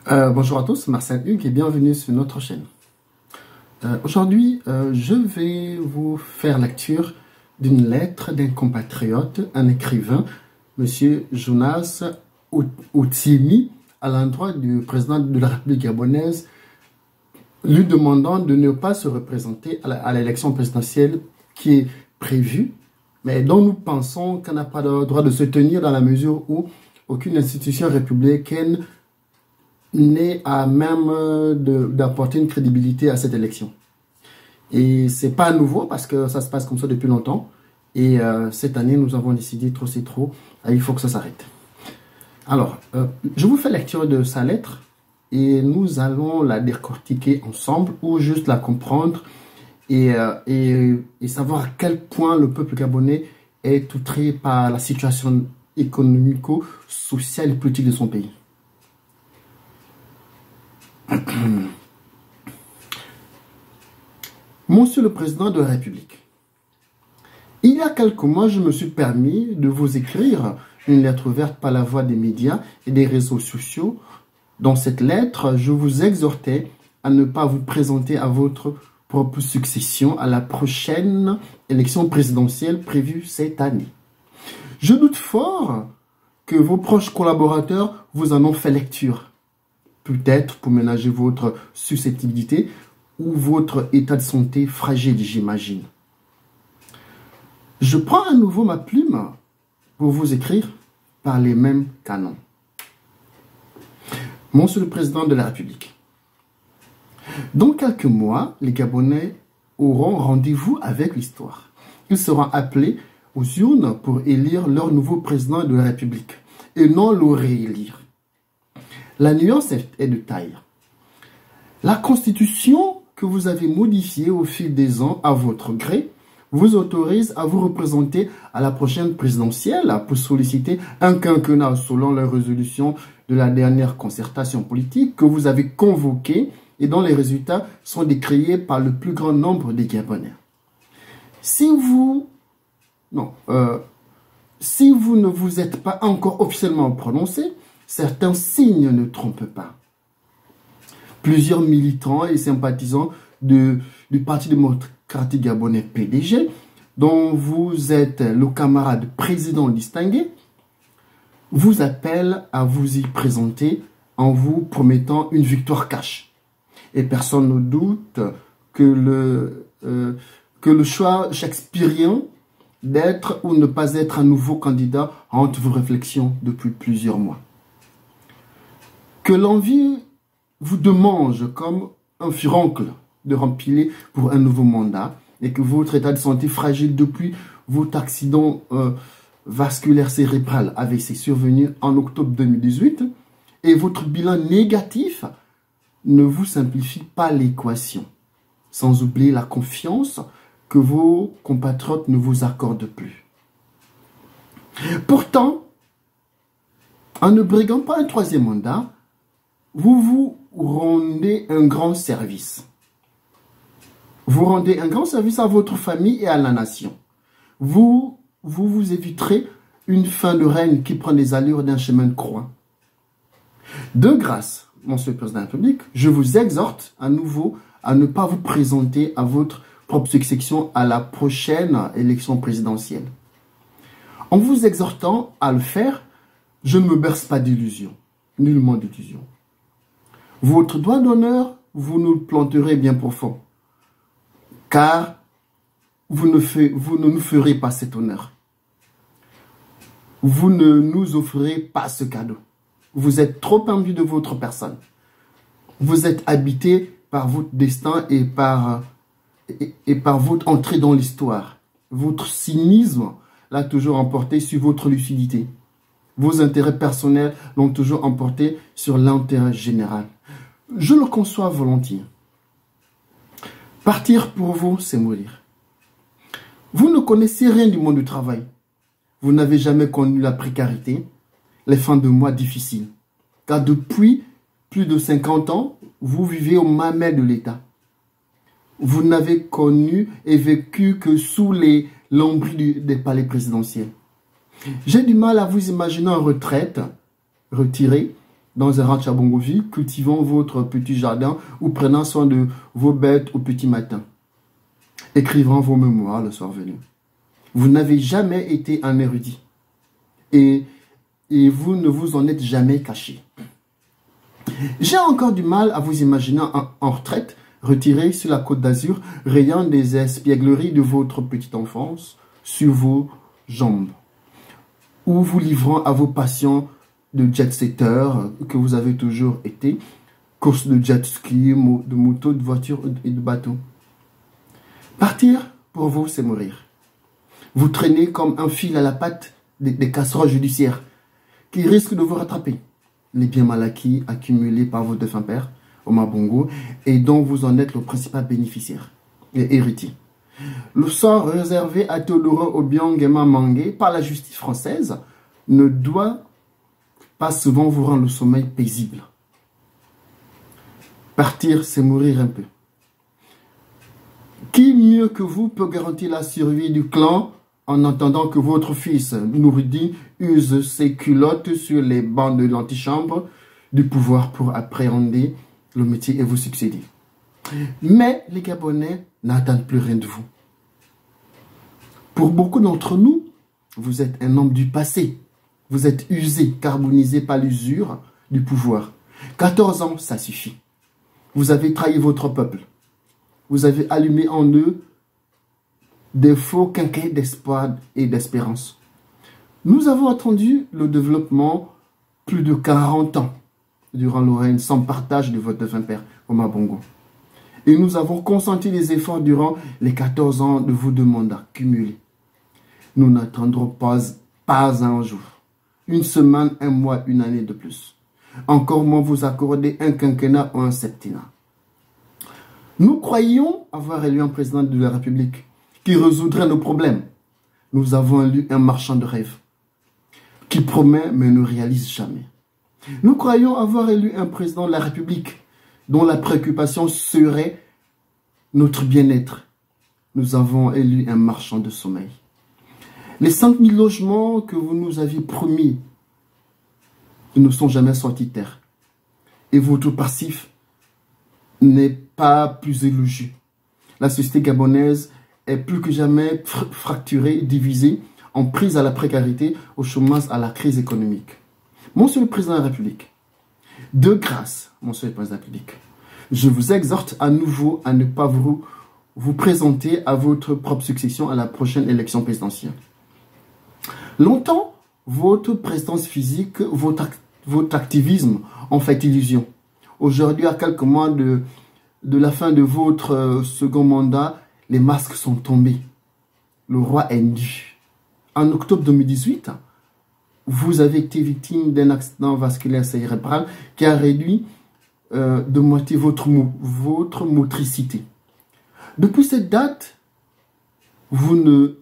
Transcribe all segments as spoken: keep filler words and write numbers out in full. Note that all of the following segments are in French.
Euh, bonjour à tous, Marcel Hugues et bienvenue sur notre chaîne. Euh, Aujourd'hui, euh, je vais vous faire lecture d'une lettre d'un compatriote, un écrivain, Monsieur Jonas Otiemi, à l'endroit du président de la République gabonaise, lui demandant de ne pas se représenter à l'élection présidentielle qui est prévue, mais dont nous pensons qu'elle n'a pas le droit de se tenir dans la mesure où aucune institution républicaine n'est à même d'apporter une crédibilité à cette élection. Et c'est pas nouveau parce que ça se passe comme ça depuis longtemps. Et euh, cette année, nous avons décidé, trop c'est trop, il faut que ça s'arrête. Alors, euh, je vous fais lecture de sa lettre et nous allons la décortiquer ensemble ou juste la comprendre et, euh, et, et savoir à quel point le peuple gabonais est outré par la situation économico-sociale et politique de son pays. Monsieur le Président de la République, il y a quelques mois, je me suis permis de vous écrire une lettre ouverte par la voie des médias et des réseaux sociaux. Dans cette lettre, je vous exhortais à ne pas vous présenter à votre propre succession à la prochaine élection présidentielle prévue cette année. Je doute fort que vos proches collaborateurs vous en ont fait lecture. Peut-être pour ménager votre susceptibilité ou votre état de santé fragile, j'imagine. Je prends à nouveau ma plume pour vous écrire par les mêmes canons. Monsieur le Président de la République, dans quelques mois, les Gabonais auront rendez-vous avec l'histoire. Ils seront appelés aux urnes pour élire leur nouveau président de la République et non le réélire. La nuance est de taille. La constitution que vous avez modifiée au fil des ans à votre gré vous autorise à vous représenter à la prochaine présidentielle pour solliciter un quinquennat selon la résolution de la dernière concertation politique que vous avez convoquée et dont les résultats sont décriés par le plus grand nombre des Gabonais. Si vous, non, euh, si vous ne vous êtes pas encore officiellement prononcé, certains signes ne trompent pas. Plusieurs militants et sympathisants de, du Parti démocratique gabonais P D G, dont vous êtes le camarade président distingué, vous appellent à vous y présenter en vous promettant une victoire cash. Et personne ne doute que le, euh, que le choix shakespearien d'être ou ne pas être un nouveau candidat hante vos réflexions depuis plusieurs mois. Que l'envie vous démange comme un furoncle de rempiler pour un nouveau mandat et que votre état de santé fragile depuis votre accident euh, vasculaire cérébral A V C survenu en octobre deux mille dix-huit et votre bilan négatif ne vous simplifie pas l'équation, sans oublier la confiance que vos compatriotes ne vous accordent plus. Pourtant, en ne briguant pas un troisième mandat, vous vous rendez un grand service. Vous rendez un grand service à votre famille et à la nation. Vous vous, vous éviterez une fin de règne qui prend les allures d'un chemin de croix. De grâce, Monsieur le Président de la République, je vous exhorte à nouveau à ne pas vous présenter à votre propre succession à la prochaine élection présidentielle. En vous exhortant à le faire, je ne me berce pas d'illusions, nullement d'illusions. Votre doigt d'honneur, vous nous le planterez bien profond, car vous ne, fait, vous ne nous ferez pas cet honneur. Vous ne nous offrirez pas ce cadeau. Vous êtes trop imbu de votre personne. Vous êtes habité par votre destin et par, et, et par votre entrée dans l'histoire. Votre cynisme l'a toujours emporté sur votre lucidité. Vos intérêts personnels l'ont toujours emporté sur l'intérêt général. Je le conçois volontiers. Partir pour vous, c'est mourir. Vous ne connaissez rien du monde du travail. Vous n'avez jamais connu la précarité, les fins de mois difficiles. Car depuis plus de cinquante ans, vous vivez au mamelles de l'État. Vous n'avez connu et vécu que sous les lambris des palais présidentiels. J'ai du mal à vous imaginer en retraite, retiré, dans un ranch à Bongoville, cultivant votre petit jardin ou prenant soin de vos bêtes au petit matin, écrivant vos mémoires le soir venu. Vous n'avez jamais été un érudit et, et vous ne vous en êtes jamais caché. J'ai encore du mal à vous imaginer en, en retraite, retiré sur la côte d'Azur, rayant des espiègleries de votre petite enfance sur vos jambes, ou vous livrant à vos passions de jet-setter que vous avez toujours été, courses de jet ski, de moto, de voiture et de bateau. Partir, pour vous, c'est mourir. Vous traînez comme un fil à la patte des, des casseroles judiciaires qui risquent de vous rattraper. Les biens mal acquis accumulés par vos défunts pères, Omar Bongo, et dont vous en êtes le principal bénéficiaire et héritier. Le sort réservé à Théodore Obiang Nguema Mangué par la justice française ne doit pas souvent vous rendre le sommeil paisible. Partir, c'est mourir un peu. Qui mieux que vous peut garantir la survie du clan en attendant que votre fils Noureddin use ses culottes sur les bancs de l'antichambre du pouvoir pour appréhender le métier et vous succéder? Mais les Gabonais n'attendent plus rien de vous. Pour beaucoup d'entre nous, vous êtes un homme du passé. Vous êtes usé, carbonisé par l'usure du pouvoir. quatorze ans, ça suffit. Vous avez trahi votre peuple. Vous avez allumé en eux des faux quinquets d'espoir et d'espérance. Nous avons attendu le développement plus de quarante ans durant le règne sans partage de votre défunt père, Omar Bongo. Et nous avons consenti les efforts durant les quatorze ans de vos deux mandats cumulés. Nous n'attendrons pas, pas un jour, une semaine, un mois, une année de plus. Encore moins vous accorder un quinquennat ou un septennat. Nous croyions avoir élu un président de la République qui résoudrait nos problèmes. Nous avons élu un marchand de rêves qui promet mais ne réalise jamais. Nous croyons avoir élu un président de la République dont la préoccupation serait notre bien-être. Nous avons élu un marchand de sommeil. Les cinq mille logements que vous nous aviez promis ne sont jamais sortis de terre. Et votre passif n'est pas plus élogieux. La société gabonaise est plus que jamais fracturée, divisée, en prise à la précarité, au chômage, à la crise économique. Monsieur le Président de la République, de grâce, Monsieur le Président de la République, je vous exhorte à nouveau à ne pas vous, vous présenter à votre propre succession à la prochaine élection présidentielle. Longtemps, votre présence physique, votre, votre activisme ont fait illusion. Aujourd'hui, à quelques mois de, de la fin de votre second mandat, les masques sont tombés. Le roi est nu. En octobre deux mille dix-huit, vous avez été victime d'un accident vasculaire cérébral qui a réduit euh, de moitié votre, votre motricité. Depuis cette date, vous ne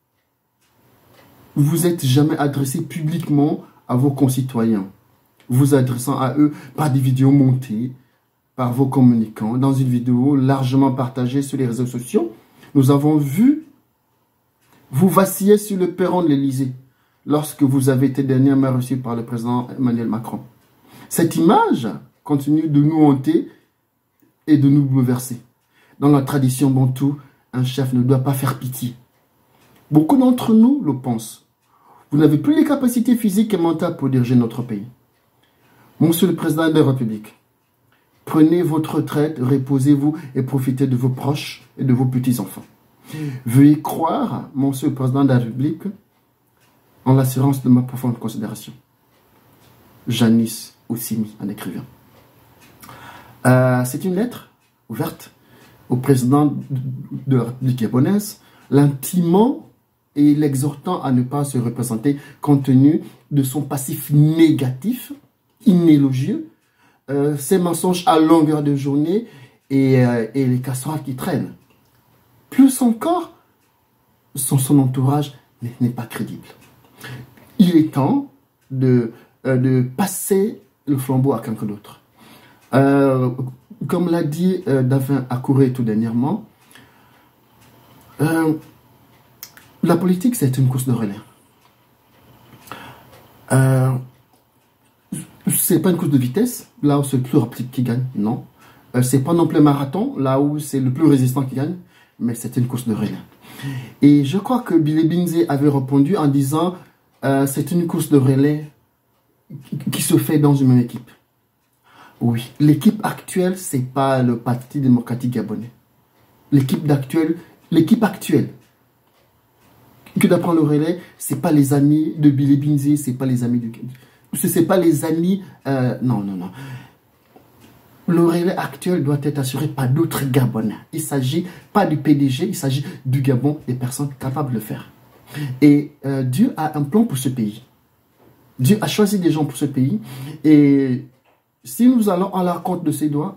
vous êtes jamais adressé publiquement à vos concitoyens, vous adressant à eux par des vidéos montées par vos communicants. Dans une vidéo largement partagée sur les réseaux sociaux, nous avons vu vous vaciller sur le perron de l'Élysée lorsque vous avez été dernièrement reçu par le président Emmanuel Macron. Cette image continue de nous hanter et de nous bouleverser. Dans la tradition bantoue, un chef ne doit pas faire pitié. Beaucoup d'entre nous le pensent. Vous n'avez plus les capacités physiques et mentales pour diriger notre pays. Monsieur le Président de la République, prenez votre retraite, reposez-vous et profitez de vos proches et de vos petits-enfants. Veuillez croire, Monsieur le Président de la République, en l'assurance de ma profonde considération. Janice Oussimi, un écrivain. Euh, C'est une lettre ouverte au président de la République gabonaise, l'intimant et l'exhortant à ne pas se représenter compte tenu de son passif négatif, inélogieux, euh, ses mensonges à longueur de journée et, euh, et les casseroles qui traînent. Plus encore, son, son entourage n'est pas crédible. Il est temps de, euh, de passer le flambeau à quelqu'un d'autre. Euh, comme l'a dit euh, Davin Akouré tout dernièrement, euh, la politique c'est une course de relais. Euh, C'est pas une course de vitesse, là où c'est le plus rapide qui gagne, non. Euh, c'est pas non plus un marathon, là où c'est le plus résistant qui gagne, mais c'est une course de relais. Et je crois que Billy Binze avait répondu en disant euh, c'est une course de relais qui se fait dans une même équipe. Oui, l'équipe actuelle, c'est pas le Parti démocratique gabonais. L'équipe actuelle, l'équipe actuelle que d'apprend le relais, c'est pas les amis de Billy Binze, c'est pas les amis de... C'est pas les amis... Euh, non, non, non. Le relais actuel doit être assuré par d'autres Gabonais. Il ne s'agit pas du P D G, il s'agit du Gabon, des personnes capables de le faire. Et euh, Dieu a un plan pour ce pays. Dieu a choisi des gens pour ce pays. Et si nous allons à la rencontre de ses doigts,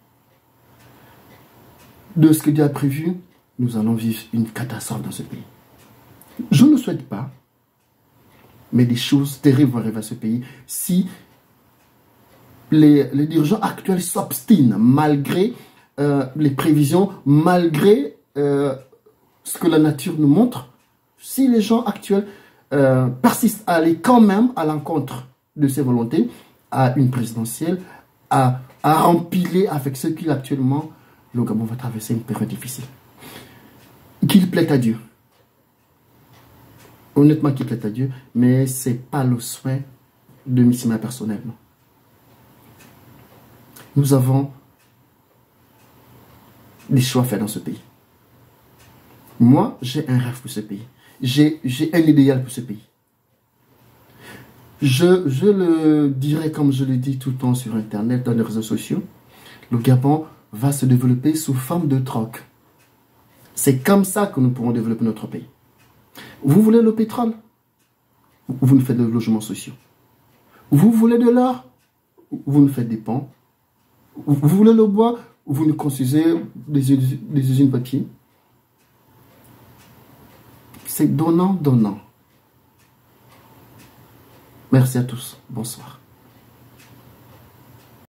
de ce que Dieu a prévu, nous allons vivre une catastrophe dans ce pays. Je ne souhaite pas, mais des choses terribles vont arriver à ce pays si les, les dirigeants actuels s'obstinent malgré euh, les prévisions, malgré euh, ce que la nature nous montre. Si les gens actuels euh, persistent à aller quand même à l'encontre de ces volontés, à une présidentielle, à, à rempiler avec ce qu'il actuellement, le Gabon va traverser une période difficile. Qu'il plaît à Dieu. Honnêtement, qu'il plaît à Dieu, mais ce n'est pas le soin de Missima personnellement. Nous avons des choix à faire dans ce pays. Moi, j'ai un rêve pour ce pays. J'ai un idéal pour ce pays. Je, je le dirai comme je le dis tout le temps sur Internet, dans les réseaux sociaux. Le Gabon va se développer sous forme de troc. C'est comme ça que nous pourrons développer notre pays. Vous voulez le pétrole? Vous nous faites des logements sociaux. Vous voulez de l'or? Vous nous faites des ponts. Vous voulez le bois? Vous nous construisez des, des usines papier. C'est donnant, donnant. Merci à tous. Bonsoir.